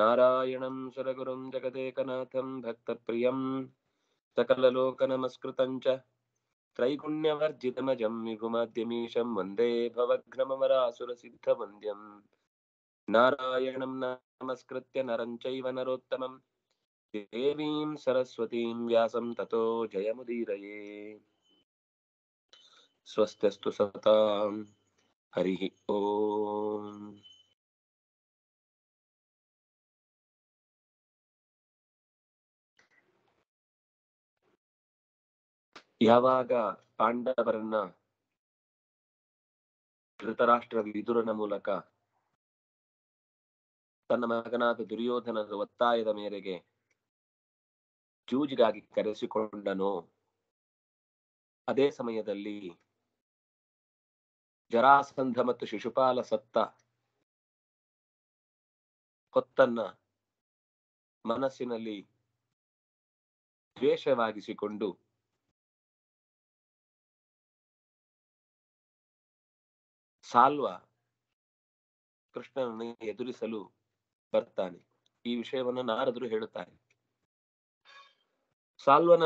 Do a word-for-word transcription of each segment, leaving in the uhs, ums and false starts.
नारायणं सुरगुरुं जगदेकनाथं भक्तप्रियं सकललोकनमस्कृतं च त्रैगुण्यवर्जितमजं विभुमाद्यमीशं वन्दे भवघ्नममरासुरसिद्धवन्द्यं नारायणं नमस्कृत्य नरं चैव नरोत्तमं देवीं सरस्वतीं व्यासं ततो जयमुदीरये। स्वस्त्यस्तु सतां हरिः ओम्। ಯಾವಾಗ ಪಾಂಡವರನ್ನ ಧೃತರಾಷ್ಟ್ರ ವಿದುರನ ಮೂಲಕ ತನ್ನ ಮಗನಾದ ದುರ್ಯೋಧನದ ಒತ್ತಾಯದ ಮೇರೆಗೆ ಜೂಜಿಗಾಗಿ ಕರೆಸಿಕೊಂಡನೋ ಅದೇ ಸಮಯದಲ್ಲಿ ಜರಾಸಂಧ ಮತ್ತು ಶಿಶುಪಾಲ ಸತ್ತ ಹೊತ್ತನ್ನ ಮನಸ್ಸಿನಲ್ಲಿ ದ್ವೇಷವಾಗಿಸಿಕೊಂಡು ಸಾಲ್ವ ಕೃಷ್ಣನನ್ನು ಎದುರಿಸಲು ಬರ್ತಾನೆ. ಈ ವಿಷಯವನ್ನು ನಾರದರು ಹೇಳುತ್ತಾರೆ. ಸಾಲ್ವನ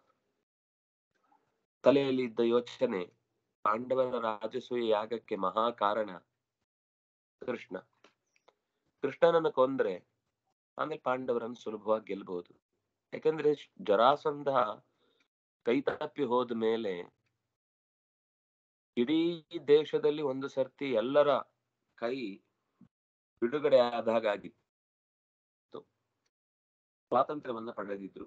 ತಲೆಯಲ್ಲಿ ಇದ್ದ ಯೋಚನೆ, ಪಾಂಡವರ ರಾಜಸೂಯ ಯಾಗಕ್ಕೆ ಮಹಾ ಕಾರಣ ಕೃಷ್ಣ. ಕೃಷ್ಣನನ್ನು ಕೊಂದ್ರೆ ಆಮೇಲೆ ಪಾಂಡವರನ್ನು ಸುಲಭವಾಗಿ ಗೆಲ್ಬಹುದು. ಯಾಕಂದ್ರೆ ಜರಾಸಂಧ ಕೈ ತಪ್ಪಿ ಹೋದ ಮೇಲೆ ಇಡೀ ದೇಶದಲ್ಲಿ ಒಂದು ಸರ್ತಿ ಎಲ್ಲರ ಕೈ ಬಿಡುಗಡೆ ಆದಾಗ ಆಗಿತ್ತು. ಸ್ವಾತಂತ್ರ್ಯವನ್ನ ಪಡೆದಿದ್ರು.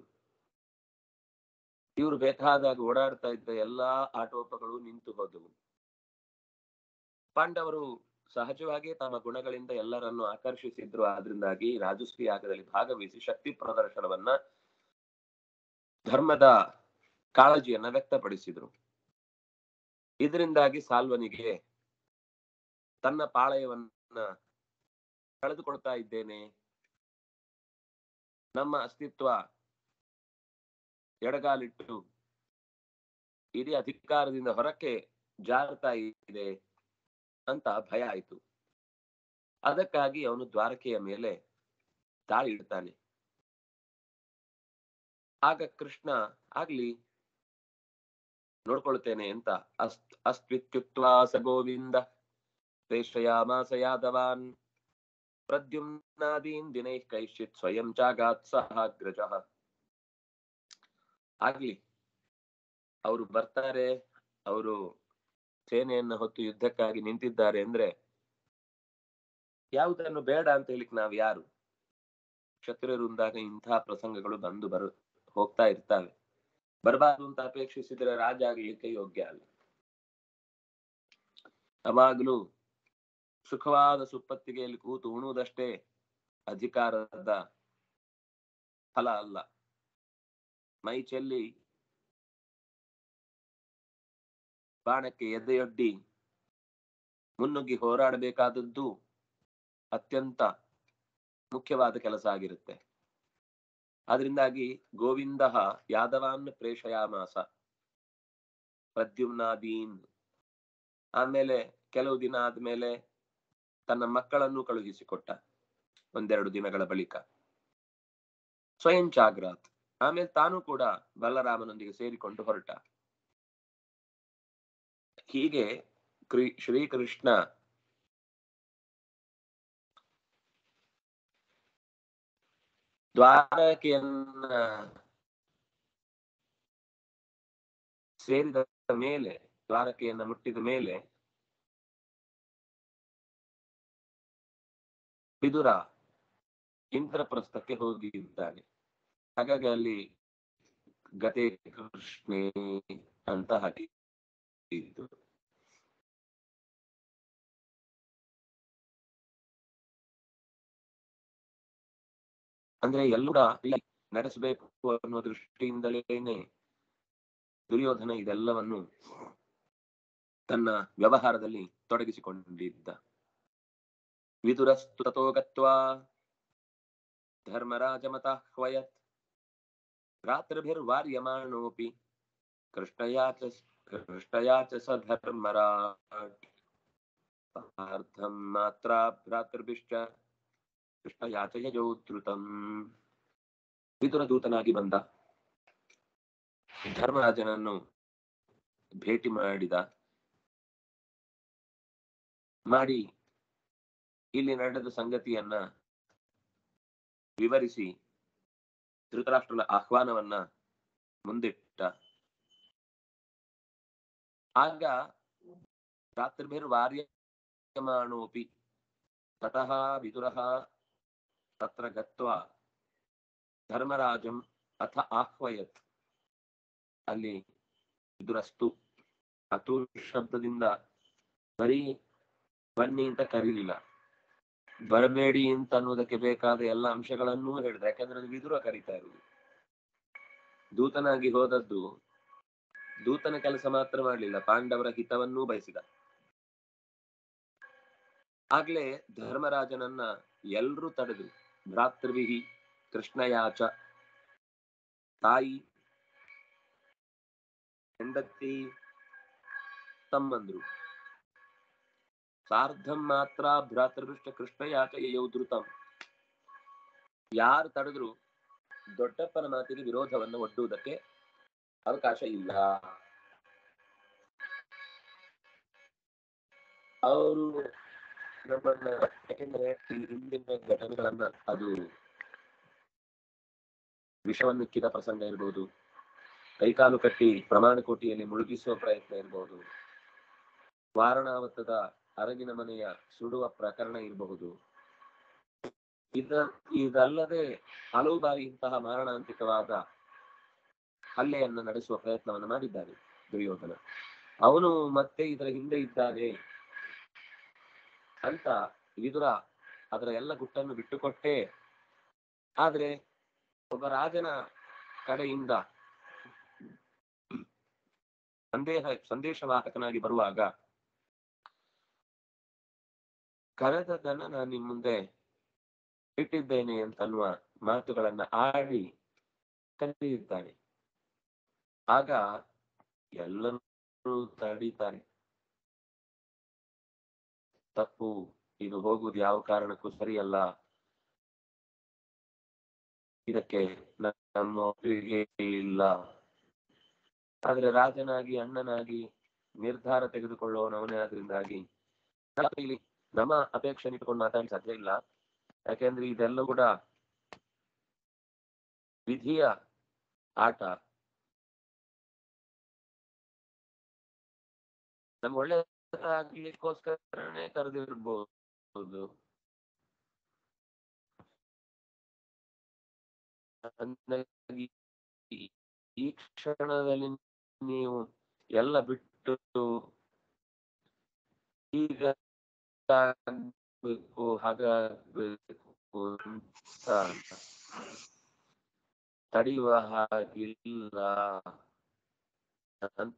ಇವರು ಬೇಕಾದಾಗ ಓಡಾಡ್ತಾ ಇದ್ದ ಎಲ್ಲಾ ಆಟೋಪಗಳು ನಿಂತು ಹೋದವು. ಪಾಂಡವರು ಸಹಜವಾಗಿ ತಮ್ಮ ಗುಣಗಳಿಂದ ಎಲ್ಲರನ್ನು ಆಕರ್ಷಿಸಿದ್ರು. ಆದ್ರಿಂದಾಗಿ ರಾಜಸೂಯ ಯಾಗದಲ್ಲಿ ಭಾಗವಹಿಸಿ ಶಕ್ತಿ ಪ್ರದರ್ಶನವನ್ನ, ಧರ್ಮದ ಕಾಳಜಿಯನ್ನ ವ್ಯಕ್ತಪಡಿಸಿದ್ರು. ಇದರಿಂದಾಗಿ ಸಾಲ್ವನಿಗೆ ತನ್ನ ಪಾಳಯವನ್ನ ಕಳೆದುಕೊಳ್ತಾ ಇದ್ದೇನೆ, ನಮ್ಮ ಅಸ್ತಿತ್ವ ಎಡಗಾಲಿಟ್ಟು ಇಡೀ ಅಧಿಕಾರದಿಂದ ಹೊರಕ್ಕೆ ಜಾರುತ್ತಾ ಇದೆ ಅಂತ ಭಯ ಆಯಿತು. ಅದಕ್ಕಾಗಿ ಅವನು ದ್ವಾರಕೆಯ ಮೇಲೆ ದಾಳಿ ಇಡ್ತಾನೆ. ಆಗ ಕೃಷ್ಣ ಆಗ್ಲಿ ನೋಡ್ಕೊಳ್ತೇನೆ ಅಂತ ಅಸ್ತ್ ಅಸ್ತ್ವಿತ್ಯುಕ್ತ್ವಾ ಸ ಗೋವಿಂದ ಪ್ರೇಷಯಾಮಾಸ ಯಾದವಾನ್ ಪ್ರದ್ಯುಮ್ನಾದೀನ್ ದಿನೈಃ ಕೈಶ್ಚಿತ್ ಸ್ವಯಂ ಚಾಗಾತ್ ಸಹಾಗ್ರಜಃ. ಆಗ್ಲಿ ಅವರು ಬರ್ತಾರೆ, ಅವರು ಸೇನೆಯನ್ನ ಹೊತ್ತು ಯುದ್ಧಕ್ಕಾಗಿ ನಿಂತಿದ್ದಾರೆ ಅಂದ್ರೆ ಯಾವುದನ್ನು ಬೇಡ ಅಂತ ಹೇಳಿಕ್ ನಾವ್ ಯಾರು? ಕ್ಷತ್ರಿಯರುಂದಾಗ ಇಂಥ ಪ್ರಸಂಗಗಳು ಬಂದು ಬರು ಹೋಗ್ತಾ ಇರ್ತಾವೆ. ಬರಬಾರ್ದು ಅಂತ ಅಪೇಕ್ಷಿಸಿದ್ರೆ ರಾಜ ಆಗ್ಲಿಕ್ಕೆ ಯೋಗ್ಯ ಅಲ್ಲ. ಯಾವಾಗ್ಲೂ ಸುಖವಾದ ಸುಪ್ಪತ್ತಿಗೆಯಲ್ಲಿ ಕೂತು ಉಣುವುದಷ್ಟೇ ಅಧಿಕಾರದ ಫಲ ಅಲ್ಲ. ಮೈ ಚೆಲ್ಲಿ ಬಾಣಕ್ಕೆ ಎದೆಯೊಡ್ಡಿ ಮುನ್ನುಗ್ಗಿ ಹೋರಾಡಬೇಕಾದದ್ದು ಅತ್ಯಂತ ಮುಖ್ಯವಾದ ಕೆಲಸ ಆಗಿರುತ್ತೆ. ಆದ್ರಿಂದಾಗಿ ಗೋವಿಂದ ಯಾದವಾನ್ ಪ್ರೇಷಯಾಮಾಸ ಪ್ರದ್ಯುಮ್ನಾದೀನ್. ಆಮೇಲೆ ಕೆಲವು ದಿನ ಆದ್ಮೇಲೆ ತನ್ನ ಮಕ್ಕಳನ್ನು ಕಳುಹಿಸಿಕೊಟ್ಟ. ಒಂದೆರಡು ದಿನಗಳ ಬಳಿಕ ಸ್ವಯಂ ಚಾಗ್ರಾತ್. ಆಮೇಲೆ ತಾನು ಕೂಡ ಬಲರಾಮನೊಂದಿಗೆ ಸೇರಿಕೊಂಡು ಹೊರಟ. ಹೀಗೆ ಶ್ರೀಕೃಷ್ಣ ದ್ವಾರಕೆಯನ್ನ ಸೇರಿದ ಮೇಲೆ, ದ್ವಾರಕೆಯನ್ನ ಮುಟ್ಟಿದ ಮೇಲೆ ವಿದುರ ಇಂದ್ರಪ್ರಸ್ಥಕ್ಕೆ ಹೋಗಿದ್ದಾನೆ. ಹಾಗಾಗಿ ಅಲ್ಲಿ ಗತೆ ಕೃಷ್ಣೇ ಅಂತ ಹಾಕಿದ್ದು. ಅಂದ್ರೆ ಎಲ್ಲೂಡ ನಡೆಸಬೇಕು ಅನ್ನೋ ದೃಷ್ಟಿಯಿಂದಲೇನೆ ದುರ್ಯೋಧನ ಇದೆಲ್ಲವನ್ನು ತನ್ನ ವ್ಯವಹಾರದಲ್ಲಿ ತೊಡಗಿಸಿಕೊಂಡಿದ್ದ. ವಿದುರಸ್ತು ತಥೋ ಗತ್ವಾ ಧರ್ಮರಾಜಮತಾಹ್ವಯತ್ ರಾತ್ರಿಭಿರ್ವಾರ್ಯಮಾಣೋಪಿ ಕೃಷ್ಣಯಾಚ ಕೃಷ್ಣಯಾಚ ಸ ಧರ್ಮರಾಟ್ ಪಾರ್ಥಂ ಮಾತ್ರ ಭ್ರಾತೃಭಿಶ್ಚ ಕೃಷ್ಣ ಯಾಚಯೋ ಧೃತಂ. ವಿದುರ ದೂತನಾಗಿ ಬಂದ, ಧರ್ಮರಾಜನನ್ನು ಭೇಟಿ ಮಾಡಿದ. ಮಾಡಿ ಇಲ್ಲಿ ನಡೆದ ಸಂಗತಿಯನ್ನ ವಿವರಿಸಿ ಧೃತರಾಷ್ಟ್ರನ ಆಹ್ವಾನವನ್ನ ಮುಂದಿಟ್ಟ. ಆಗ ರಾತ್ರಿಭಿರ್ವಾರ್ಯಮಾಣೋಪಿ ತತಃ ವಿದುರಃ ತತ್ರ ಗತ್ವಾ ಧರ್ಮರಾಜಂ ಅಥ ಆಹ್ವಯತ್. ಅಲ್ಲಿ ವಿದುರಸ್ತು ಅತು ಶಬ್ದದಿಂದ ಬರೀ ಬನ್ನಿ ಅಂತ ಕರೀಲಿಲ್ಲ, ಬರಬೇಡಿ ಅಂತ ಅನ್ನೋದಕ್ಕೆ ಬೇಕಾದ ಎಲ್ಲ ಅಂಶಗಳನ್ನೂ ಹೇಳಿದ್ರೆ. ಯಾಕಂದ್ರೆ ಅದು ವಿದುರ ಕರೀತಾ ಇರುವುದು. ದೂತನಾಗಿ ಹೋದದ್ದು ದೂತನ ಕೆಲಸ ಮಾತ್ರ ಮಾಡಲಿಲ್ಲ, ಪಾಂಡವರ ಹಿತವನ್ನೂ ಬಯಸಿದ. ಆಗ್ಲೇ ಧರ್ಮರಾಜನನ್ನ ಎಲ್ರೂ ತಡೆದ್ರು. ಭ್ರಾತೃವಿಹಿ ಕೃಷ್ಣಯಾಚ, ತಾಯಿ, ಹೆಂಡತಿ, ತಮ್ಮಂದ್ರು. ಸಾರ್ಧಂ ಮಾತ್ರ ಭ್ರಾತೃಷ್ಟ ಕೃಷ್ಣಯಾಚ ಯಯೌ ಧೃತಂ. ಯಾರು ತಡೆದ್ರು ದೊಡ್ಡಪ್ಪನ ಮಾತಿಗೆ ವಿರೋಧವನ್ನು ಒಡ್ಡುವುದಕ್ಕೆ ಅವಕಾಶ ಇಲ್ಲ. ಅವರು ನಮ್ಮನ್ನ, ಯಾಕೆಂದ್ರೆ ಈ ಹಿಂದಿನ ಘಟನೆಗಳನ್ನ, ಅದು ವಿಷವನ್ನುಕ್ಕಿದ ಪ್ರಸಂಗ ಇರ್ಬೋದು, ಕೈಕಾಲು ಕಟ್ಟಿ ಪ್ರಮಾಣ ಕೋಟಿಯಲ್ಲಿ ಮುಳುಗಿಸುವ ಪ್ರಯತ್ನ ಇರಬಹುದು, ವಾರಣಾವತದ ಅರಗಿನ ಮನೆಯ ಸುಡುವ ಪ್ರಕರಣ ಇರಬಹುದು. ಇದ ಇದಲ್ಲದೆ ಹಲವು ಬಾರಿ ಇಂತಹ ಮಾರಣಾಂತಿಕವಾದ ಹಲ್ಲೆಯನ್ನು ನಡೆಸುವ ಪ್ರಯತ್ನವನ್ನು ಮಾಡಿದ್ದಾನೆ ದುರ್ಯೋಧನ. ಅವನು ಮತ್ತೆ ಇದರ ಹಿಂದೆ ಇದ್ದಾನೆ ಅಂತ ವಿದುರ ಅದರ ಎಲ್ಲ ಗುಟ್ಟನ್ನು ಬಿಟ್ಟುಕೊಟ್ಟೆ. ಆದ್ರೆ ಒಬ್ಬ ರಾಜನ ಕಡೆಯಿಂದ ಸಂದೇಹ ಸಂದೇಶವಾಹಕನಾಗಿ ಬರುವಾಗ ಕರೆದದನ್ನ ನಾನು ನಿಮ್ ಮುಂದೆ ಇಟ್ಟಿದ್ದೇನೆ ಅಂತನ್ನುವ ಮಾತುಗಳನ್ನ ಆಡಿ ಕರೆದಿದ್ದಾನೆ. ಆಗ ಎಲ್ಲರೂ ತಡೀತಾರೆ. ತಪ್ಪು, ಇದು ಹೋಗುವುದು ಯಾವ ಕಾರಣಕ್ಕೂ ಸರಿಯಲ್ಲ, ಇದಕ್ಕೆ ನಮ್ಮ ಒಪ್ಪಿಗೆ ಇಲ್ಲ. ಆದ್ರೆ ರಾಜನಾಗಿ ಅಣ್ಣನಾಗಿ ನಿರ್ಧಾರ ತೆಗೆದುಕೊಳ್ಳುವವನವನೇ. ಆದ್ರಿಂದಾಗಿ ನಮ್ಮ ಅಪೇಕ್ಷೆ ಇಟ್ಕೊಂಡು ಮಾತಾಡಿ ಸಾಧ್ಯ ಇಲ್ಲ. ಯಾಕೆಂದ್ರೆ ಇದೆಲ್ಲ ಕೂಡ ವಿಧಿಯ ಆಟ. ನಮ್ಗೆ ಒಳ್ಳೆದಾಗ್ಲಿಕ್ಕೋಸ್ಕರನೇ ಕರೆದಿರ್ಬೋದು. ಈ ಕ್ಷಣದಲ್ಲಿ ನೀವು ಎಲ್ಲ ಬಿಟ್ಟು ಈಗ ಹಾಗಾಗಬೇಕು ಅಂತ ತಡೆಯುವ ಹಾಗಿಲ್ಲ ಅಂತ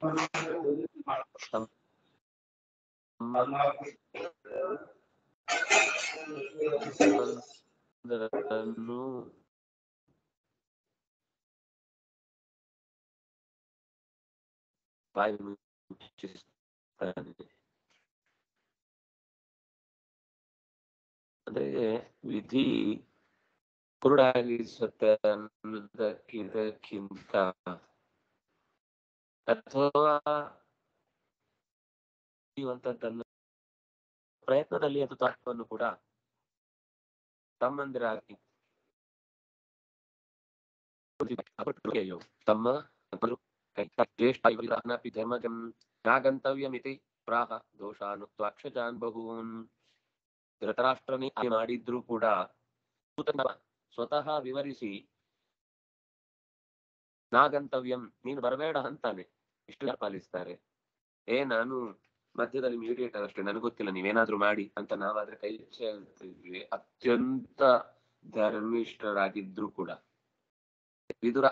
ಬಾಯಿ ಮುಚ್ಚಿಸ್ತಾನೆ. ಅಂದ್ರೆ ವಿಧಿ ಕುರುಡಾಗಿಸುತ್ತೆ ಅನ್ನೋದಕ್ಕಿಂತ, ಅಥವಾ ತನ್ನ ಪ್ರಯತ್ನದಲ್ಲಿ ಅದು ತತ್ವವನ್ನು ಕೂಡ ತಮ್ಮಂದಿರಾಗಿ ತಮ್ಮ ಜ್ಯೇಷ್ಠ ಧರ್ಮಜಂ ನಾಗಂತವ್ಯಮಿತಿ ಪ್ರಾಹ ದೋಷಾನುಕ್ತಾಕ್ಷಜಾನ್ ಬಹೂನ್. ಧೃತರಾಷ್ಟ್ರನೇ ಮಾಡಿದ್ರು ಕೂಡ ಸ್ವತಃ ವಿವರಿಸಿ ನಾಗಂತವ್ಯಂ, ನೀನು ಬರಬೇಡ ಅಂತಾನೆ. ಇಷ್ಟು ಪಾಲಿಸ್ತಾರೆ. ಏ ನಾನು ಮಧ್ಯದಲ್ಲಿ ಮೀಡಿಯೇಟರ್ ಅಷ್ಟೇ, ನನಗೆ ಗೊತ್ತಿಲ್ಲ, ನೀವೇನಾದ್ರೂ ಮಾಡಿ ಅಂತ ನಾವಾದ್ರೆ ಕೈ ಹೇಳ್ತಿದ್ವಿ. ಅತ್ಯಂತ ಧರ್ಮಿಷ್ಠರಾಗಿದ್ರು ಕೂಡ ವಿದುರ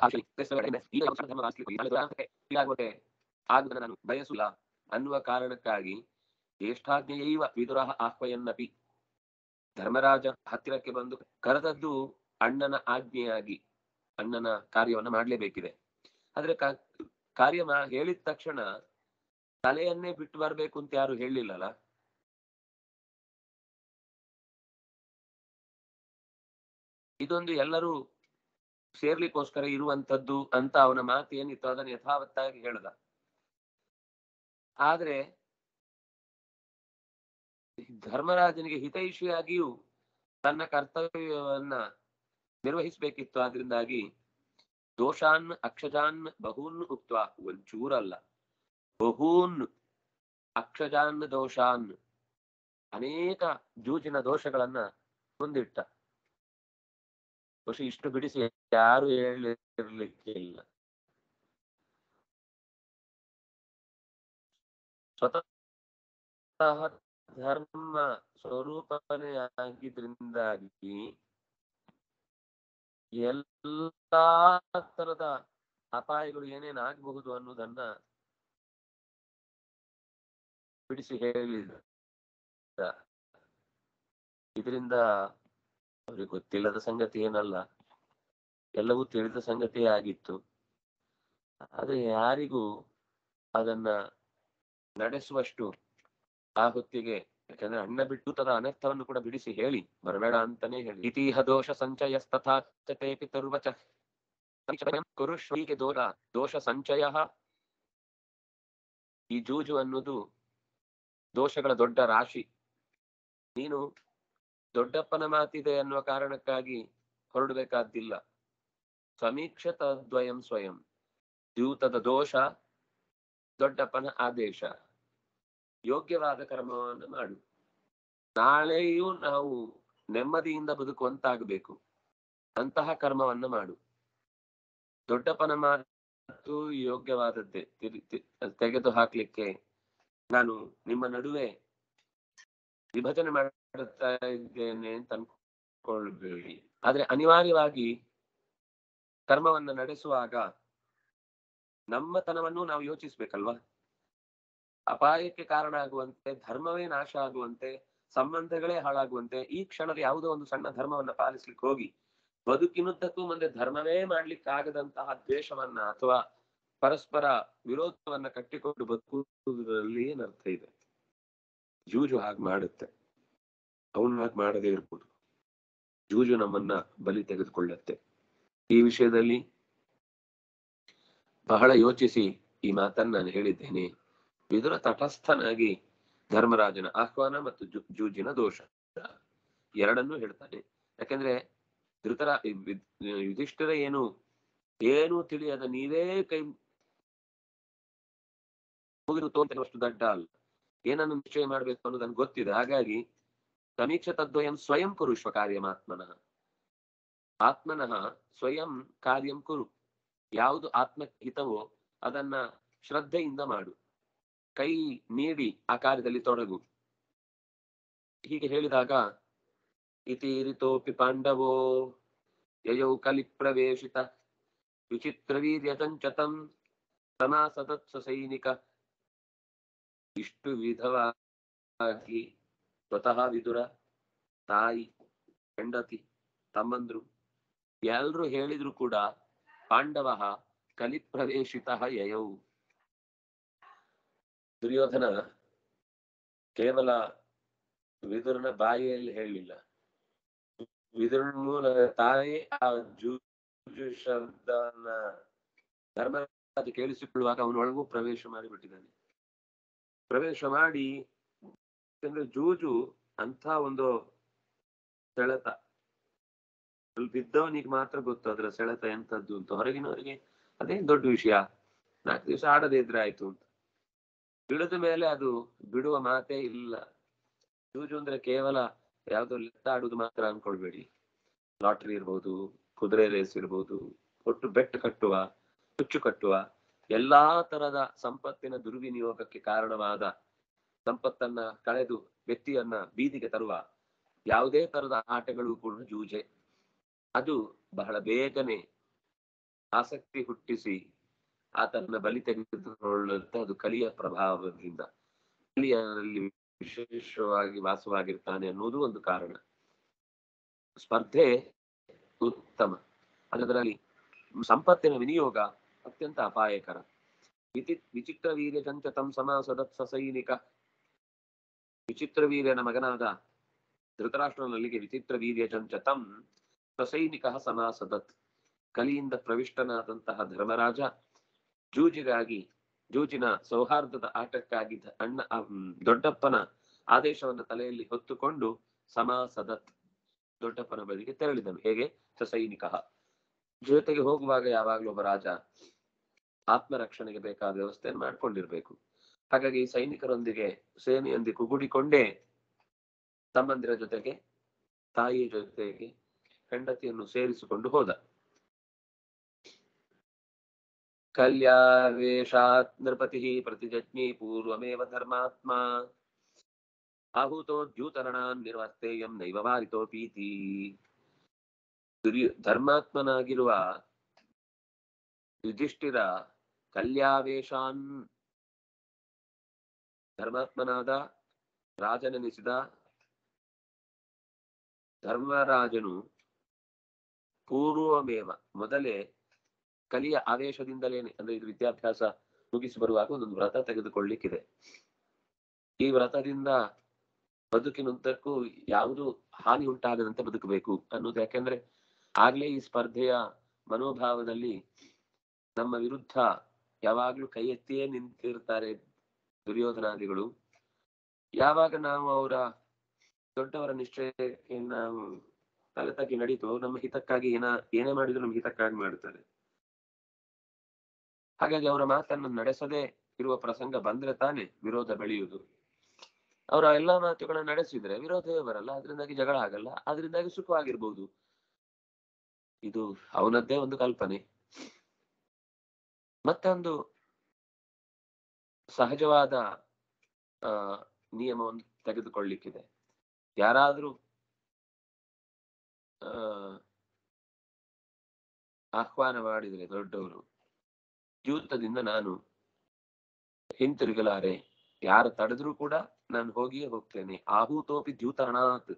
ನಾನು ಬಯಸುಲ್ಲ ಅನ್ನುವ ಕಾರಣಕ್ಕಾಗಿ ಜ್ಯೇಷ್ಠಾಜ್ಞೆಯೈವ ವಿದುರ ಆಹ್ವಯನ್ನಪಿ, ಧರ್ಮರಾಜ ಹತ್ತಿರಕ್ಕೆ ಬಂದು ಕರೆದದ್ದು ಅಣ್ಣನ ಆಜ್ಞೆಯಾಗಿ ಅಣ್ಣನ ಕಾರ್ಯವನ್ನ ಮಾಡ್ಲೇಬೇಕಿದೆ. ಆದ್ರೆ ಕಾರ್ಯ ಹೇಳಿದ ತಕ್ಷಣ ತಲೆಯನ್ನೇ ಬಿಟ್ಟು ಬರ್ಬೇಕು ಅಂತ ಯಾರು ಹೇಳಿಲ್ಲಲ್ಲ. ಇದೊಂದು ಎಲ್ಲರೂ ಸೇರ್ಲಿಕ್ಕೋಸ್ಕರ ಇರುವಂತದ್ದು ಅಂತ ಅವನ ಮಾತು ಏನಿತ್ತು ಅದನ್ನು ಯಥಾವತ್ತಾಗಿ ಹೇಳ್ದ. ಆದ್ರೆ ಧರ್ಮರಾಜನಿಗೆ ಹಿತೈಷಿಯಾಗಿಯೂ ತನ್ನ ಕರ್ತವ್ಯವನ್ನ ನಿರ್ವಹಿಸಬೇಕಿತ್ತು. ಆದ್ರಿಂದಾಗಿ ದೋಷಾನ್ ಅಕ್ಷಜಾನ್ ಬಹೂನ್ ಉಕ್ತ, ಒಂಚೂರಲ್ಲ ಬಹೂನ್ ಅಕ್ಷಜಾನ್ ದೋಷಾನ್, ಅನೇಕ ಜೂಜಿನ ದೋಷಗಳನ್ನ ಮುಂದಿಟ್ಟ. ಖುಷಿ ಇಷ್ಟು ಬಿಡಿಸಿ ಯಾರು ಹೇಳಿರ್ಲಿಕ್ಕೆ ಇಲ್ಲ. ಸ್ವತಃ ಧರ್ಮ ಸ್ವರೂಪನೇ ಆಗಿದ್ರಿಂದಾಗಿ ಎಲ್ಲಾ ತರದ ಅಪಾಯಗಳು ಏನೇನಾಗಬಹುದು ಅನ್ನೋದನ್ನ ಬಿಡಿಸಿ ಹೇಳಿದ. ಇದರಿಂದ ಅವ್ರಿಗೆ ಗೊತ್ತಿಲ್ಲದ ಸಂಗತಿ ಏನಲ್ಲ, ಎಲ್ಲವೂ ತಿಳಿದ ಸಂಗತಿಯೇ ಆಗಿತ್ತು. ಆದ್ರೆ ಯಾರಿಗೂ ಅದನ್ನ ನಡೆಸುವಷ್ಟು ಆ ಹೊತ್ತಿಗೆ, ಯಾಕಂದ್ರೆ ಅಣ್ಣ ಬಿಟ್ಟು ತದ ಅನರ್ಥವನ್ನು ಕೂಡ ಬಿಡಿಸಿ ಹೇಳಿ ಬರಬೇಡ ಅಂತಾನೆ ಹೇಳಿ. ಇತಿಹ ದೋಷ ಸಂಚಯಸ್ತಥಾ ಚ ಪಿತರ್ವಚ ಕುರುಶ್ವೀಗೆ ದೋಷ ದೋಷ ಸಂಚಯ. ಈ ಜೂಜು ಅನ್ನೋದು ದೋಷಗಳ ದೊಡ್ಡ ರಾಶಿ. ನೀನು ದೊಡ್ಡಪ್ಪನ ಮಾತಿದೆ ಅನ್ನುವ ಕಾರಣಕ್ಕಾಗಿ ಹೊರಡಬೇಕಾದ್ದಿಲ್ಲ. ಸಮೀಕ್ಷತ ದ್ವಯಂ ಸ್ವಯಂ, ದ್ಯೂತದ ದೋಷ, ದೊಡ್ಡಪ್ಪನ ಆದೇಶ. ಯೋಗ್ಯವಾದ ಕರ್ಮವನ್ನು ಮಾಡು. ನಾಳೆಯೂ ನಾವು ನೆಮ್ಮದಿಯಿಂದ ಬದುಕುವಂತಾಗಬೇಕು, ಅಂತಹ ಕರ್ಮವನ್ನ ಮಾಡು. ದೊಡ್ಡಪ್ಪನ ಮಾತು ಯೋಗ್ಯವಾದದ್ದೇ, ತೆಗೆದು ಹಾಕ್ಲಿಕ್ಕೆ ನಾನು ನಿಮ್ಮ ನಡುವೆ ವಿಭಜನೆ ಮಾಡುತ್ತಾ ಇದ್ದೇನೆ ಅಂತ ಅನ್ಕೊಳ್ಬೇಡಿ. ಆದ್ರೆ ಅನಿವಾರ್ಯವಾಗಿ ಕರ್ಮವನ್ನ ನಡೆಸುವಾಗ ನಮ್ಮತನವನ್ನು ನಾವು ಯೋಚಿಸ್ಬೇಕಲ್ವಾ. ಅಪಾಯಕ್ಕೆ ಕಾರಣ ಆಗುವಂತೆ, ಧರ್ಮವೇ ನಾಶ ಆಗುವಂತೆ, ಸಂಬಂಧಗಳೇ ಹಾಳಾಗುವಂತೆ ಈ ಕ್ಷಣದ ಯಾವುದೋ ಒಂದು ಸಣ್ಣ ಧರ್ಮವನ್ನ ಪಾಲಿಸ್ಲಿಕ್ಕೆ ಹೋಗಿ ಬದುಕಿನುದ್ದಕ್ಕೂ ಮುಂದೆ ಧರ್ಮವೇ ಮಾಡ್ಲಿಕ್ಕೆ ಆಗದಂತಹ ದ್ವೇಷವನ್ನ ಅಥವಾ ಪರಸ್ಪರ ವಿರೋಧವನ್ನ ಕಟ್ಟಿಕೊಂಡು ಬದುಕುವುದರಲ್ಲಿ ಏನರ್ಥ ಇದೆ? ಜೂಜು ಹಾಗೆ ಮಾಡುತ್ತೆ. ಅವನು ಹಾಗೆ ಮಾಡದೇ ಇರ್ಬೋದು. ಜೂಜು ನಮ್ಮನ್ನ ಬಲಿ ತೆಗೆದುಕೊಳ್ಳುತ್ತೆ. ಈ ವಿಷಯದಲ್ಲಿ ಬಹಳ ಯೋಚಿಸಿ ಈ ಮಾತನ್ನ ನಾನು ಹೇಳಿದ್ದೇನೆ. ವಿದುರ ತಟಸ್ಥನಾಗಿ ಧರ್ಮರಾಜನ ಆಹ್ವಾನ ಮತ್ತು ಜೂಜಿನ ದೋಷ ಎರಡನ್ನೂ ಹೇಳ್ತಾನೆ. ಯಾಕಂದ್ರೆ ಧೃತರ ಯುಧಿಷ್ಠಿರ ಏನು ಏನು ತಿಳಿಯದ ನೀವೇ ಕೈ ಮುಗಿದು ತೋರುವಷ್ಟು ದಡ್ಡ ಅಲ್ಲ, ಏನನ್ನು ನಿಶ್ಚಯ ಮಾಡ್ಬೇಕು ಅನ್ನೋದನ್ನು ಗೊತ್ತಿದೆ. ಹಾಗಾಗಿ ಸಮೀಕ್ಷ ತದ್ವಯಂ ಸ್ವಯಂ ಕುರುಶ್ವ ಕಾರ್ಯಮಾತ್ಮನಃ. ಆತ್ಮನಃ ಸ್ವಯಂ ಕಾರ್ಯಂ ಕುರು. ಯಾವುದು ಆತ್ಮಹಿತವೋ ಅದನ್ನ ಶ್ರದ್ಧೆಯಿಂದ ಮಾಡು, ಕೈ ನೀಡಿ ಆ ಕಾರ್ಯದಲ್ಲಿ ತೊಡಗು. ಹೀಗೆ ಹೇಳಿದಾಗ ಇತಿರಿತೋಪಿ ಪಾಂಡವೋ ಯಯೌ ಕಲಿ ಪ್ರವೇಶಿತ ವಿಚಿತ್ರ ವೀರ್ಯ ಸಂಚತಂ ಸಮಾಸದತ್ಸ ಸೈನಿಕ. ಇಷ್ಟು ವಿಧವಾಗಿ ಸ್ವತಃ ವಿದುರ, ತಾಯಿ, ಹೆಂಡತಿ, ತಮ್ಮಂದ್ರು ಎಲ್ರು ಹೇಳಿದ್ರು ಕೂಡ ಪಾಂಡವ ಕಲಿ ಪ್ರವೇಶಿತ ಯಯೌ. ದುರ್ಯೋಧನ ಕೇವಲ ವಿದುರನ ಬಾಯಿಯಲ್ಲಿ ಹೇಳಲಿಲ್ಲ, ವಿದುರನ ಮೂಲಕ ತಾಯಿ ಆ ಜೂಜು ಶಬ್ದವನ್ನ ಧರ್ಮರಾಜ ಕೇಳಿಸಿಕೊಳ್ಳುವಾಗ ಅವನೊಳಗೂ ಪ್ರವೇಶ ಮಾಡಿಬಿಟ್ಟಿದ್ದಾನೆ. ಪ್ರವೇಶ ಮಾಡಿ, ಯಾಕಂದ್ರೆ ಜೂಜು ಅಂತ ಒಂದು ಸೆಳೆತ ಬಿದ್ದವನಿಗೆ ಮಾತ್ರ ಗೊತ್ತು ಅದರ ಸೆಳೆತ ಎಂತದ್ದು ಅಂತ. ಹೊರಗಿನವರಿಗೆ ಅದೇ ದೊಡ್ಡ ವಿಷಯ, ನಾಲ್ಕು ದಿವಸ ಆಡದೇ ಇದ್ರೆ ಆಯ್ತು ಅಂತ. ಇಳಿದ ಮೇಲೆ ಅದು ಬಿಡುವ ಮಾತೇ ಇಲ್ಲ. ಜೂಜು ಅಂದ್ರೆ ಕೇವಲ ಯಾವ್ದೋ ಲೆಕ್ಕ ಆಡುದು ಮಾತ್ರ ಅನ್ಕೊಳ್ಬೇಡಿ. ಲಾಟ್ರಿ ಇರ್ಬೋದು, ಕುದುರೆ ರೇಸ್ ಇರ್ಬೋದು, ಒಟ್ಟು ಬೆಟ್ಟು ಕಟ್ಟುವ, ಹುಚ್ಚು ಕಟ್ಟುವ, ಎಲ್ಲಾ ತರದ ಸಂಪತ್ತಿನ ದುರ್ವಿನಿಯೋಗಕ್ಕೆ ಕಾರಣವಾದ, ಸಂಪತ್ತನ್ನ ಕಳೆದು ವ್ಯಕ್ತಿಯನ್ನ ಬೀದಿಗೆ ತರುವ ಯಾವುದೇ ತರದ ಆಟಗಳು ಕೂಡ ಜೂಜೆ. ಅದು ಬಹಳ ಬೇಗನೆ ಆಸಕ್ತಿ ಹುಟ್ಟಿಸಿ ಆತನ ಬಲಿ ತೆಗೆದುಕೊಳ್ಳುತ್ತೆ. ಅದು ಕಲಿಯ ಪ್ರಭಾವದಿಂದ, ಕಲಿಯಲ್ಲಿ ವಿಶೇಷವಾಗಿ ವಾಸವಾಗಿರ್ತಾನೆ ಅನ್ನೋದು ಒಂದು ಕಾರಣ. ಸ್ಪರ್ಧೆ ಉತ್ತಮ, ಅದರಲ್ಲಿ ಸಂಪತ್ತಿನ ವಿನಿಯೋಗ ಅತ್ಯಂತ ಅಪಾಯಕರ. ವಿಚಿ ವಿಚಿತ್ರ ವೀರ್ಯ ಚಂಚತಂ ಸಮಾಸದತ್ಸ ಸೈನಿಕ. ವಿಚಿತ್ರ ವೀರ್ಯನ ಮಗನಾದ ಧೃತರಾಷ್ಟ್ರನಲ್ಲಿಗೆ ವಿಚಿತ್ರ ವೀರ್ಯ ಚಂಚತಂ ಸಸೈನಿಕ ಸಮಾಸದತ್. ಕಲಿಯಿಂದ ಪ್ರವಿಷ್ಟನಾದಂತಹ ಧರ್ಮರಾಜ ಜೂಜಿಗಾಗಿ, ಜೂಜಿನ ಸೌಹಾರ್ದದ ಆಟಕ್ಕಾಗಿ ಅಣ್ಣ ದೊಡ್ಡಪ್ಪನ ಆದೇಶವನ್ನು ತಲೆಯಲ್ಲಿ ಹೊತ್ತುಕೊಂಡು ಸಮಾಸದತ್ ದೊಡ್ಡಪ್ಪನ ಬಳಿಗೆ ತೆರಳಿದನು. ಹೇಗೆ? ಸಸೈನಿಕ, ಜೊತೆಗೆ ಹೋಗುವಾಗ ಯಾವಾಗ್ಲೂ ಒಬ್ಬ ರಾಜ ಆತ್ಮರಕ್ಷಣೆಗೆ ಬೇಕಾದ ವ್ಯವಸ್ಥೆಯನ್ನು ಮಾಡ್ಕೊಂಡಿರ್ಬೇಕು. ಹಾಗಾಗಿ ಸೈನಿಕರೊಂದಿಗೆ, ಸೇನೆಯೊಂದಿಗೆ ಕುಗುಡಿಕೊಂಡೇ ತಮ್ಮಂದಿರ ಜೊತೆಗೆ, ತಾಯಿಯ ಜೊತೆಗೆ ಹೆಂಡತಿಯನ್ನು ಸೇರಿಸಿಕೊಂಡು ಹೋದ. ಕಲ್ಯಾವೇಶಾತ್ ನೃಪತಿ ಪ್ರತಿಜಜ್ಞಿ ಪೂರ್ವಮೇವ ಧರ್ಮಾತ್ಮ ಆಹುತೋ ದ್ಯೂತರಣಾನ್ ನಿರ್ವರ್ತೇಯಂ ನೈವ ವಾರಿತೋಪೀತಿ. ಧರ್ಮಾತ್ಮನಾಗಿರುವ ಯುಧಿಷ್ಠಿರ ಕಲ್ಯಾವೇಶಾನ್, ಧರ್ಮಾತ್ಮನಾದ ರಾಜನೆನಿಸಿದ ಧರ್ಮರಾಜನು ಪೂರ್ವಮೇವ ಮೊದಲೇ ಕಲಿಯ ಆವೇಶದಿಂದಲೇನೆ, ಅಂದ್ರೆ ಇದು ವಿದ್ಯಾಭ್ಯಾಸ ಮುಗಿಸಿ ಬರುವಾಗ ಒಂದೊಂದು ವ್ರತ ತೆಗೆದುಕೊಳ್ಳಿಕ್ಕಿದೆ. ಈ ವ್ರತದಿಂದ ಬದುಕಿನುದ್ದಕ್ಕೂ ಯಾವುದು ಹಾನಿ ಉಂಟಾಗದಂತೆ ಬದುಕಬೇಕು ಅನ್ನೋದು. ಯಾಕೆಂದ್ರೆ ಆಗ್ಲೇ ಈ ಸ್ಪರ್ಧೆಯ ಮನೋಭಾವದಲ್ಲಿ ನಮ್ಮ ವಿರುದ್ಧ ಯಾವಾಗ್ಲೂ ಕೈ ಎತ್ತಿಯೇ ನಿಂತಿರ್ತಾರೆ ದುರ್ಯೋಧನಾದಿಗಳು. ಯಾವಾಗ ನಾವು ಅವರ ದೊಡ್ಡವರ ನಿಶ್ಚಯಕ್ಕೆ ನಾವು ತಲೆ ತಗ್ಗಿ ನಡೀತು, ನಮ್ಮ ಹಿತಕ್ಕಾಗಿ ಏನ ಏನೇ ಮಾಡಿದ್ರು ನಮ್ಮ ಹಿತಕ್ಕಾಗಿ ಮಾಡ್ತಾರೆ. ಹಾಗಾಗಿ ಅವರ ಮಾತನ್ನು ನಡೆಸದೆ ಇರುವ ಪ್ರಸಂಗ ಬಂದ್ರೆ ತಾನೇ ವಿರೋಧ ಬೆಳೆಯುವುದು. ಅವರ ಎಲ್ಲಾ ಮಾತುಗಳನ್ನ ನಡೆಸಿದ್ರೆ ವಿರೋಧವೇ ಬರಲ್ಲ, ಅದರಿಂದಾಗಿ ಜಗಳ ಆಗಲ್ಲ, ಅದರಿಂದಾಗಿ ಸುಖವಾಗಿರ್ಬೋದು. ಇದು ಅವನದ್ದೇ ಒಂದು ಕಲ್ಪನೆ. ಮತ್ತೊಂದು ಸಹಜವಾದ ಆ ನಿಯಮವನ್ನು ತೆಗೆದುಕೊಳ್ಳಿಕ್ಕಿದೆ. ಯಾರಾದ್ರೂ ಆ ಆಹ್ವಾನ ಮಾಡಿದ್ರೆ ದೊಡ್ಡವರು, ದ್ಯೂತದಿಂದ ನಾನು ಹಿಂತಿರುಗಲಾರೆ, ಯಾರು ತಡೆದ್ರೂ ಕೂಡ ನಾನು ಹೋಗಿಯೇ ಹೋಗ್ತೇನೆ. ಆಹುತೋಪಿ ದ್ಯೂತರಣಾತ್.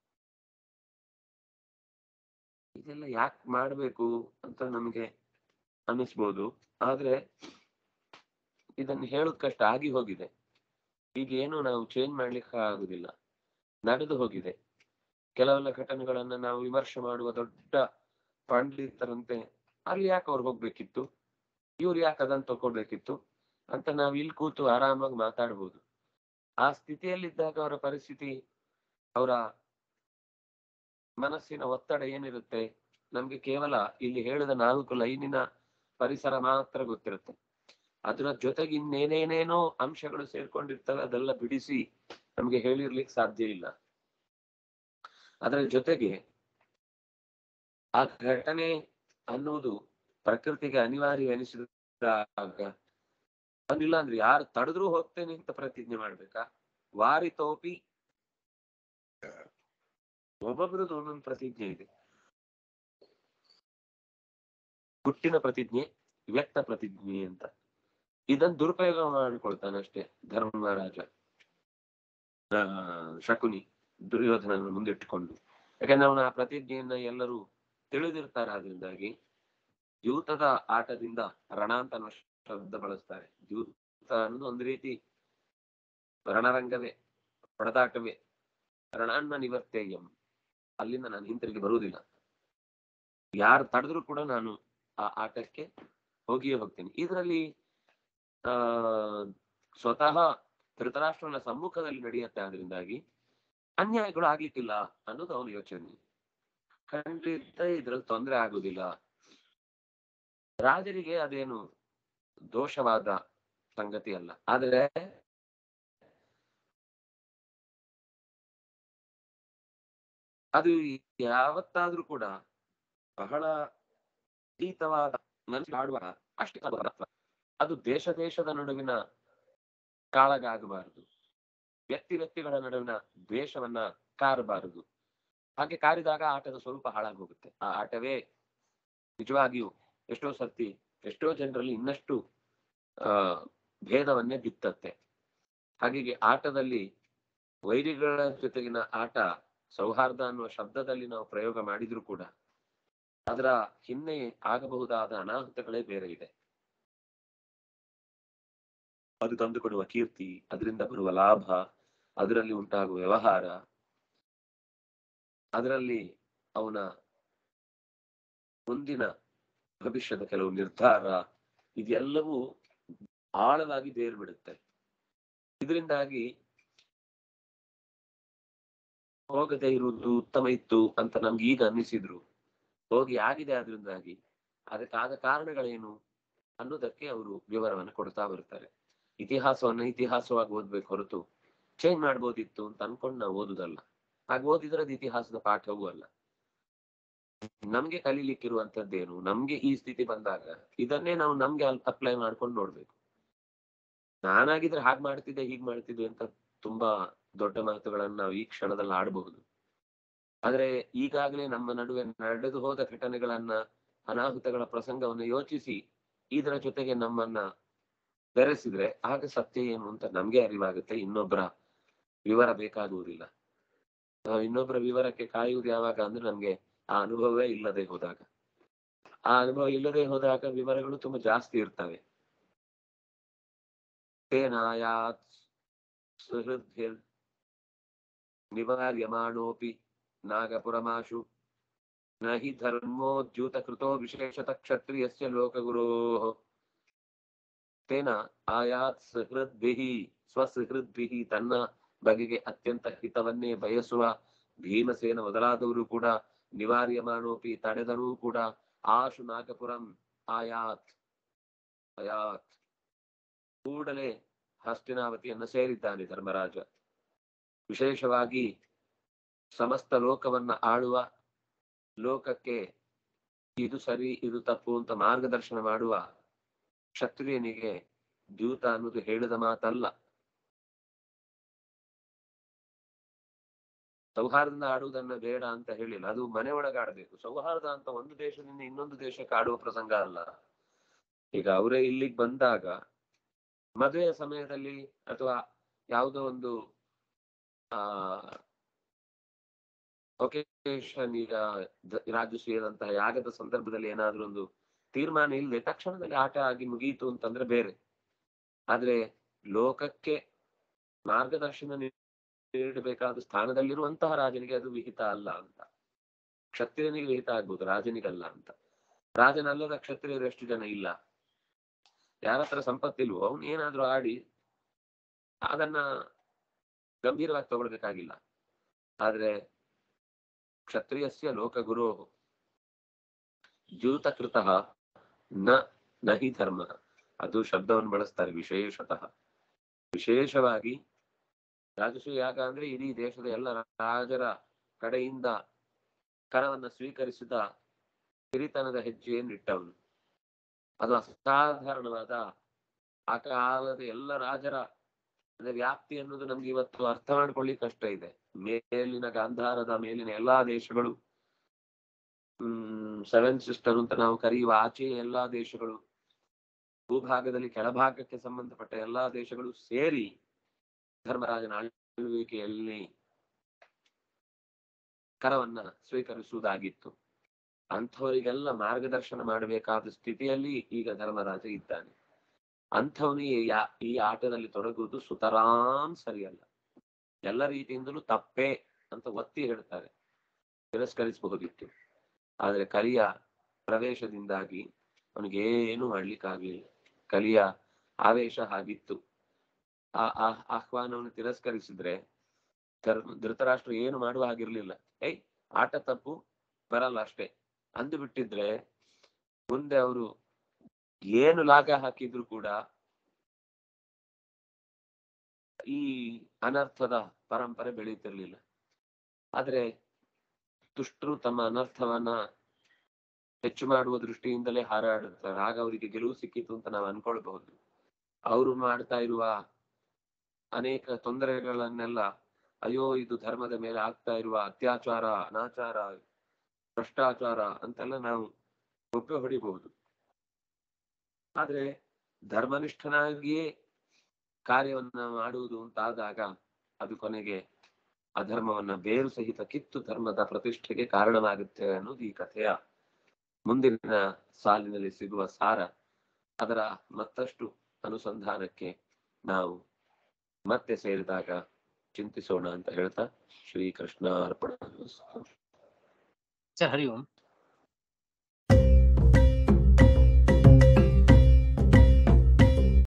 ಇದೆಲ್ಲ ಯಾಕೆ ಮಾಡ್ಬೇಕು ಅಂತ ನಮ್ಗೆ ಅನ್ನಿಸ್ಬೋದು. ಆದ್ರೆ ಇದನ್ನು ಹೇಳೋದ್ ಕಷ್ಟ, ಆಗಿ ಹೋಗಿದೆ. ಈಗ ಏನು ನಾವು ಚೇಂಜ್ ಮಾಡ್ಲಿಕ್ಕೆ ಆಗುದಿಲ್ಲ, ನಡೆದು ಹೋಗಿದೆ. ಕೆಲವೆಲ್ಲ ಘಟನೆಗಳನ್ನ ನಾವು ವಿಮರ್ಶೆ ಮಾಡುವ ದೊಡ್ಡ ಪಂಡಿತರಂತೆ ಅಲ್ಲಿ ಯಾಕೆ ಅವ್ರು ಹೋಗ್ಬೇಕಿತ್ತು, ಇವ್ರು ಯಾಕೆ ಅದನ್ನ ತಕೊಳ್ಬೇಕಿತ್ತು ಅಂತ ನಾವು ಇಲ್ಲಿ ಕೂತು ಆರಾಮಾಗಿ ಮಾತಾಡ್ಬೋದು. ಆ ಸ್ಥಿತಿಯಲ್ಲಿದ್ದಾಗ ಅವರ ಪರಿಸ್ಥಿತಿ, ಅವರ ಮನಸ್ಸಿನ ಒತ್ತಡ ಏನಿರುತ್ತೆ ನಮ್ಗೆ ಕೇವಲ ಇಲ್ಲಿ ಹೇಳಿದ ನಾಲ್ಕು ಲೈನಿನ ಪರಿಸರ ಮಾತ್ರ ಗೊತ್ತಿರುತ್ತೆ. ಅದರ ಜೊತೆಗೆ ಇನ್ನೇನೇನೇನೋ ಅಂಶಗಳು ಸೇರ್ಕೊಂಡಿರ್ತವೆ, ಅದೆಲ್ಲ ಬಿಡಿಸಿ ನಮ್ಗೆ ಹೇಳಿರ್ಲಿಕ್ಕೆ ಸಾಧ್ಯ ಇಲ್ಲ. ಅದರ ಜೊತೆಗೆ ಆ ಘಟನೆ ಅನ್ನೋದು ಪ್ರಕೃತಿಗೆ ಅನಿವಾರ್ಯ ಎನಿಸಿದಾಗ ಅಂದಿಲ್ಲ ಅಂದ್ರೆ ಯಾರು ತಡೆದ್ರೂ ಹೋಗ್ತೇನೆ ಅಂತ ಪ್ರತಿಜ್ಞೆ ಮಾಡ್ಬೇಕಾ? ವಾರಿತೋಪಿ, ಒಬ್ಬೊಬ್ರದ್ದು ಒಂದೊಂದು ಪ್ರತಿಜ್ಞೆ ಇದೆ. ಹುಟ್ಟಿನ ಪ್ರತಿಜ್ಞೆ, ವ್ಯಕ್ತ ಪ್ರತಿಜ್ಞೆ ಅಂತ. ಇದನ್ನು ದುರುಪಯೋಗ ಮಾಡಿಕೊಳ್ತಾನಷ್ಟೇ ಧರ್ಮರಾಜ, ಶಕುನಿ ದುರ್ಯೋಧನನ್ನು ಮುಂದಿಟ್ಟುಕೊಂಡು. ಯಾಕಂದ್ರೆ ಅವನ ಆ ಪ್ರತಿಜ್ಞೆಯನ್ನ ಎಲ್ಲರೂ ತಿಳಿದಿರ್ತಾರೆ. ಅದರಿಂದಾಗಿ ದ್ಯೂತದ ಆಟದಿಂದ ರಣ ಅಂತ ಅನ್ನೋ ಶಬ್ದ ಬಳಸ್ತಾರೆ. ದ್ಯೂತ ಅನ್ನೋದು ಒಂದು ರೀತಿ ರಣರಂಗವೇ, ಹೊಡೆದಾಟವೇ. ರಣಾನ್ನ ನಿವರ್ತೇಯಂ, ಅಲ್ಲಿಂದ ನಾನು ಹಿಂತಿರುಗಿ ಬರುವುದಿಲ್ಲ. ಯಾರು ತಡೆದ್ರು ಕೂಡ ನಾನು ಆ ಆಟಕ್ಕೆ ಹೋಗಿಯೇ ಹೋಗ್ತೇನೆ. ಇದರಲ್ಲಿ ಆ ಸ್ವತಃ ಧೃತರಾಷ್ಟ್ರನ ಸಮ್ಮುಖದಲ್ಲಿ ನಡೆಯುತ್ತೆ. ಆದ್ರಿಂದಾಗಿ ಅನ್ಯಾಯಗಳು ಆಗ್ಲಿಕ್ಕಿಲ್ಲ ಅನ್ನೋದು ಅವನ ಯೋಚನೆ. ಖಂಡಿತ ಇದ್ರಲ್ಲಿ ತೊಂದರೆ ಆಗುದಿಲ್ಲ. ರಾಜರಿಗೆ ಅದೇನು ದೋಷವಾದ ಸಂಗತಿ ಅಲ್ಲ. ಆದ್ರೆ ಅದು ಯಾವತ್ತಾದ್ರೂ ಕೂಡ ಬಹಳ ಅತೀತವಾದ ಮನಸ್ಸು ಆಡುವ ಅಷ್ಟೇ. ಅದು ದೇಶ ದೇಶದ ನಡುವಿನ ಕಾಳಗ ಆಗಬಾರದು, ವ್ಯಕ್ತಿ ವ್ಯಕ್ತಿಗಳ ನಡುವಿನ ದ್ವೇಷವನ್ನ ಕಾರಬಾರದು. ಹಾಗೆ ಕಾರಿದಾಗ ಆಟದ ಸ್ವರೂಪ ಹಾಳಾಗಿ ಹೋಗುತ್ತೆ. ಆ ಆಟವೇ ನಿಜವಾಗಿಯೂ ಎಷ್ಟೋ ಸರ್ತಿ ಎಷ್ಟೋ ಜನರಲ್ಲಿ ಇನ್ನಷ್ಟು ಆ ಭೇದವನ್ನೇ ಬಿತ್ತತ್ತೆ. ಹಾಗಾಗಿ ಆಟದಲ್ಲಿ ವೈರಿಗಳ ಜೊತೆಗಿನ ಆಟ ಸೌಹಾರ್ದ ಅನ್ನುವ ಶಬ್ದದಲ್ಲಿ ನಾವು ಪ್ರಯೋಗ ಮಾಡಿದ್ರು ಕೂಡ ಅದರ ಹಿನ್ನೆ ಆಗಬಹುದಾದ ಅನಾಹುತಗಳೇ ಬೇರೆ ಇದೆ. ಅದು ತಂದುಕೊಡುವ ಕೀರ್ತಿ, ಅದರಿಂದ ಬರುವ ಲಾಭ, ಅದರಲ್ಲಿ ಉಂಟಾಗುವ ವ್ಯವಹಾರ, ಅದರಲ್ಲಿ ಅವನ ಮುಂದಿನ ಭವಿಷ್ಯದ ಕೆಲವು ನಿರ್ಧಾರ ಇದೆಲ್ಲವೂ ಆಳವಾಗಿ ಬೇರು ಬಿಡುತ್ತೆ. ಇದರಿಂದಾಗಿ ಹೋಗದೆ ಇರುವುದು ಉತ್ತಮ ಇತ್ತು ಅಂತ ನಮ್ಗೆ ಈಗ ಅನ್ನಿಸಿದ್ರು ಹೋಗಿ ಆಗಿದೆ. ಅದರಿಂದಾಗಿ ಅದಕ್ಕಾದ ಕಾರಣಗಳೇನು ಅನ್ನೋದಕ್ಕೆ ಅವರು ವಿವರವನ್ನು ಕೊಡ್ತಾ ಬರ್ತಾರೆ. ಇತಿಹಾಸವನ್ನ ಇತಿಹಾಸವಾಗಿ ಓದ್ಬೇಕು ಹೊರತು ಚೇಂಜ್ ಮಾಡ್ಬೋದಿತ್ತು ಅಂತ ಅನ್ಕೊಂಡು ನಾವು ಓದುದಲ್ಲ. ಹಾಗೆ ಓದಿದ್ರದ್ ಇತಿಹಾಸದ ಪಾಠವೂ ಅಲ್ಲ. ನಮ್ಗೆ ಕಲೀಲಿಕ್ಕಿರುವಂತದ್ದೇನು, ನಮ್ಗೆ ಈ ಸ್ಥಿತಿ ಬಂದಾಗ ಇದನ್ನೇ ನಾವು ನಮ್ಗೆ ಅಪ್ಲೈ ಮಾಡ್ಕೊಂಡು ನೋಡ್ಬೇಕು. ನಾನಾಗಿದ್ರೆ ಹಾಗೆ ಮಾಡ್ತಿದ್ದೆ ಹೀಗ್ ಮಾಡ್ತಿದ್ದೆ ಅಂತ ತುಂಬಾ ದೊಡ್ಡ ಮಾತುಗಳನ್ನ ನಾವು ಈ ಕ್ಷಣದಲ್ಲಿ ಆಡಬಹುದು. ಆದ್ರೆ ಈಗಾಗಲೇ ನಮ್ಮ ನಡುವೆ ನಡೆದು ಹೋದ ಘಟನೆಗಳನ್ನ, ಅನಾಹುತಗಳ ಪ್ರಸಂಗವನ್ನು ಯೋಚಿಸಿ ಇದರ ಜೊತೆಗೆ ನಮ್ಮನ್ನ ಬೆರೆಸಿದ್ರೆ ಆಗ ಸತ್ಯ ಏನು ಅಂತ ನಮ್ಗೆ ಅರಿವಾಗುತ್ತೆ. ಇನ್ನೊಬ್ಬರ ವಿವರ ಬೇಕಾಗುವುದಿಲ್ಲ. ನಾವು ಇನ್ನೊಬ್ಬರ ವಿವರಕ್ಕೆ ಕಾಯುವುದು ಯಾವಾಗ ಅಂದ್ರೆ ನಮ್ಗೆ ಆ ಅನುಭವವೇ ಇಲ್ಲದೆ ಹೋದಾಗ. ಆ ಅನುಭವ ಇಲ್ಲದೆ ಹೋದಾಗ ವಿವರಗಳು ತುಂಬಾ ಜಾಸ್ತಿ ಇರ್ತವೆ. ತೇನಾಯಾತ್ ಸುಹೃದ್ಭಿರ್ ನಿವಾರ್ಯಮಾಣೋಪಿ ನಾಗಪುರಮಾಶು ನ ಹಿ ಧರ್ಮೋದ್ಯೂತ ಕೃತೋ ವಿಶೇಷತ ಕ್ಷತ್ರಿಯಸ್ಯ ಲೋಕಗುರೋಃ. ತೇನ ಆಯಾತ್ ಸುಹೃದ್ಭಿಃ ಸ್ವಸುಹೃದ್ಭಿಃ ತನ್ನ ಬಗೆಗೆ ಅತ್ಯಂತ ಹಿತವನ್ನೇ ಬಯಸುವ ಭೀಮಸೇನ ಮೊದಲಾದವರು ಕೂಡ ನಿವಾರ್ಯಮಾಣೋಪಿ ತಡೆದರೂ ಕೂಡ ಆಶು ನಾಗಪುರಂ ಆಯಾತ್ ಆಯಾತ್ ಕೂಡಲೇ ಹಸ್ತಿನಾವತಿಯನ್ನು ಸೇರಿದ್ದಾನೆ ಧರ್ಮರಾಜ. ವಿಶೇಷವಾಗಿ ಸಮಸ್ತ ಲೋಕವನ್ನ ಆಳುವ, ಲೋಕಕ್ಕೆ ಇದು ಸರಿ ಇದು ತಪ್ಪು ಅಂತ ಮಾರ್ಗದರ್ಶನ ಮಾಡುವ ಕ್ಷತ್ರಿಯನಿಗೆ ದ್ಯೂತ ಅನ್ನೋದು ಹೇಳಿದ ಮಾತಲ್ಲ. ಸೌಹಾರ್ದದಿಂದ ಆಡುವುದನ್ನ ಬೇಡ ಅಂತ ಹೇಳಿಲ್ಲ, ಅದು ಮನೆ ಒಳಗಾಡಬೇಕು. ಸೌಹಾರ್ದ ಅಂತ ಒಂದು ದೇಶದಿಂದ ಇನ್ನೊಂದು ದೇಶಕ್ಕೆ ಆಡುವ ಪ್ರಸಂಗ ಅಲ್ಲ. ಈಗ ಅವರೇ ಇಲ್ಲಿಗೆ ಬಂದಾಗ ಮದುವೆಯ ಸಮಯದಲ್ಲಿ ಅಥವಾ ಯಾವುದೋ ಒಂದು ಆ ಒಕೇಶನ್, ಈಗ ರಾಜಶ್ರೀಯದಂತಹ ಯಾಗದ ಸಂದರ್ಭದಲ್ಲಿ ಏನಾದ್ರೂ ಒಂದು ತೀರ್ಮಾನ ಇಲ್ಲದೆ ತಕ್ಷಣದಲ್ಲಿ ಆಟ ಆಗಿ ಮುಗಿಯಿತು ಅಂತಂದ್ರೆ ಬೇರೆ. ಆದ್ರೆ ಲೋಕಕ್ಕೆ ಮಾರ್ಗದರ್ಶನ ನೀಡಬೇಕಾದ ಸ್ಥಾನದಲ್ಲಿರುವಂತಹ ರಾಜನಿಗೆ ಅದು ವಿಹಿತ ಅಲ್ಲ ಅಂತ. ಕ್ಷತ್ರಿಯನಿಗೆ ವಿಹಿತ ಆಗ್ಬೋದು, ರಾಜನಿಗಲ್ಲ ಅಂತ. ರಾಜನಲ್ಲದ ಕ್ಷತ್ರಿಯರು ಎಷ್ಟು ಜನ ಇಲ್ಲ. ಯಾರತ್ರ ಸಂಪತ್ತಿಲ್ವೋ ಅವನು ಏನಾದ್ರೂ ಆಡಿ ಅದನ್ನ ಗಂಭೀರವಾಗಿ ತಗೊಳ್ಬೇಕಾಗಿಲ್ಲ. ಆದ್ರೆ ಕ್ಷತ್ರಿಯಸ್ಯ ಲೋಕಗುರೋ ದ್ಯೂತಕೃತಃ ನ ನಹಿ ಧರ್ಮ, ಅದು ಶಬ್ದವನ್ನು ಬಳಸ್ತಾರೆ ವಿಶೇಷತಃ. ವಿಶೇಷವಾಗಿ ರಾಜಸೂಯ ಯಾಗ ಅಂದ್ರೆ ಇಡೀ ದೇಶದ ಎಲ್ಲ ರಾಜರ ಕಡೆಯಿಂದ ಕರವನ್ನ ಸ್ವೀಕರಿಸಿದ ಹಿರಿತನದ ಹೆಜ್ಜೆಯನ್ನಿಟ್ಟವನು. ಅದು ಅಸಾಧಾರಣವಾದ ಆ ಕಾಲದ ಎಲ್ಲ ರಾಜರ ವ್ಯಾಪ್ತಿ ಅನ್ನೋದು ನಮ್ಗೆ ಇವತ್ತು ಅರ್ಥ ಮಾಡ್ಕೊಳ್ಳಿಕ್ ಕಷ್ಟ ಇದೆ. ಮೇಲಿನ ಗಾಂಧಾರದ ಮೇಲಿನ ಎಲ್ಲಾ ದೇಶಗಳು, ಹ್ಮ್ ಸೆವೆನ್ ಸಿಸ್ಟರ್ ಅಂತ ನಾವು ಕರೆಯುವ ಆಚೆಯ ಎಲ್ಲಾ ದೇಶಗಳು, ಭೂಭಾಗದಲ್ಲಿ ಕೆಳಭಾಗಕ್ಕೆ ಸಂಬಂಧಪಟ್ಟ ಎಲ್ಲಾ ದೇಶಗಳು ಸೇರಿ ಧರ್ಮರಾಜನ ಆಳ್ವಿಕೆಯಲ್ಲಿ ಕರವನ್ನ ಸ್ವೀಕರಿಸುವುದಾಗಿತ್ತು. ಅಂಥವರಿಗೆಲ್ಲ ಮಾರ್ಗದರ್ಶನ ಮಾಡಬೇಕಾದ ಸ್ಥಿತಿಯಲ್ಲಿ ಈಗ ಧರ್ಮರಾಜ ಇದ್ದಾನೆ. ಅಂಥವನಿಗೆ ಈ ಆಟದಲ್ಲಿ ತೊಡಗುವುದು ಸುತರಾಂ ಸರಿಯಲ್ಲ. ಎಲ್ಲ ರೀತಿಯಿಂದಲೂ ತಪ್ಪೇ ಅಂತ ಒತ್ತಿ ಹೇಳ್ತಾರೆ, ತಿರಸ್ಕರಿಸಬಹುದಿತ್ತು. ಆದ್ರೆ ಕಲಿಯ ಪ್ರವೇಶದಿಂದಾಗಿ ಅವನಿಗೇನು ಮಾಡ್ಲಿಕ್ಕಾಗ್ಲಿಲ್ಲ. ಕಲಿಯ ಆವೇಶ ಹಾಗಿತ್ತು. ಆ ಆಹ್ವಾನವನ್ನು ತಿರಸ್ಕರಿಸಿದ್ರೆ ಧರ್ಮ ಧೃತರಾಷ್ಟ್ರ ಏನು ಮಾಡುವ ಹಾಗಿರ್ಲಿಲ್ಲ. ಏಯ್ ಆಟ ತಪ್ಪು ಬರಲ್ಲ ಅಷ್ಟೇ ಅಂದು ಬಿಟ್ಟಿದ್ರೆ ಮುಂದೆ ಅವರು ಏನು ಲಾಗ ಹಾಕಿದ್ರು ಕೂಡ ಈ ಅನರ್ಥದ ಪರಂಪರೆ ಬೆಳೀತಿರ್ಲಿಲ್ಲ. ಆದ್ರೆ ದುಷ್ಟರು ತಮ್ಮ ಅನರ್ಥವನ್ನ ಹೆಚ್ಚು ಮಾಡುವ ದೃಷ್ಟಿಯಿಂದಲೇ ಹಾರಾಡುತ್ತಾರೆ. ಆಗ ಅವರಿಗೆ ಗೆಲುವು ಸಿಕ್ಕಿತು ಅಂತ ನಾವು ಅನ್ಕೊಳ್ಬಹುದು. ಅವರು ಮಾಡ್ತಾ ಇರುವ ಅನೇಕ ತೊಂದರೆಗಳನ್ನೆಲ್ಲ ಅಯ್ಯೋ ಇದು ಧರ್ಮದ ಮೇಲೆ ಆಗ್ತಾ ಇರುವ ಅತ್ಯಾಚಾರ, ಅನಾಚಾರ, ಭ್ರಷ್ಟಾಚಾರ ಅಂತೆಲ್ಲ ನಾವು ಒಪ್ಪೆ ಹೊಡಿಬಹುದು. ಆದ್ರೆ ಧರ್ಮನಿಷ್ಠನಾಗಿಯೇ ಕಾರ್ಯವನ್ನ ಮಾಡುವುದು ಅಂತಾದಾಗ ಅದು ಕೊನೆಗೆ ಅಧರ್ಮವನ್ನ ಬೇರು ಸಹಿತ ಕಿತ್ತು ಧರ್ಮದ ಪ್ರತಿಷ್ಠೆಗೆ ಕಾರಣವಾಗುತ್ತೆ ಅನ್ನೋದು ಈ ಕಥೆಯ ಮುಂದಿನ ಸಾಲಿನಲ್ಲಿ ಸಿಗುವ ಸಾರ. ಅದರ ಮತ್ತಷ್ಟು ಅನುಸಂಧಾನಕ್ಕೆ ನಾವು ಮತ್ತೆ ಸೇರಿದಾಗ ಚಿಂತಿಸೋಣ ಅಂತ ಹೇಳ್ತಾ ಶ್ರೀಕೃಷ್ಣ ಅರ್ಪಣ. ಹರಿ ಓಂ.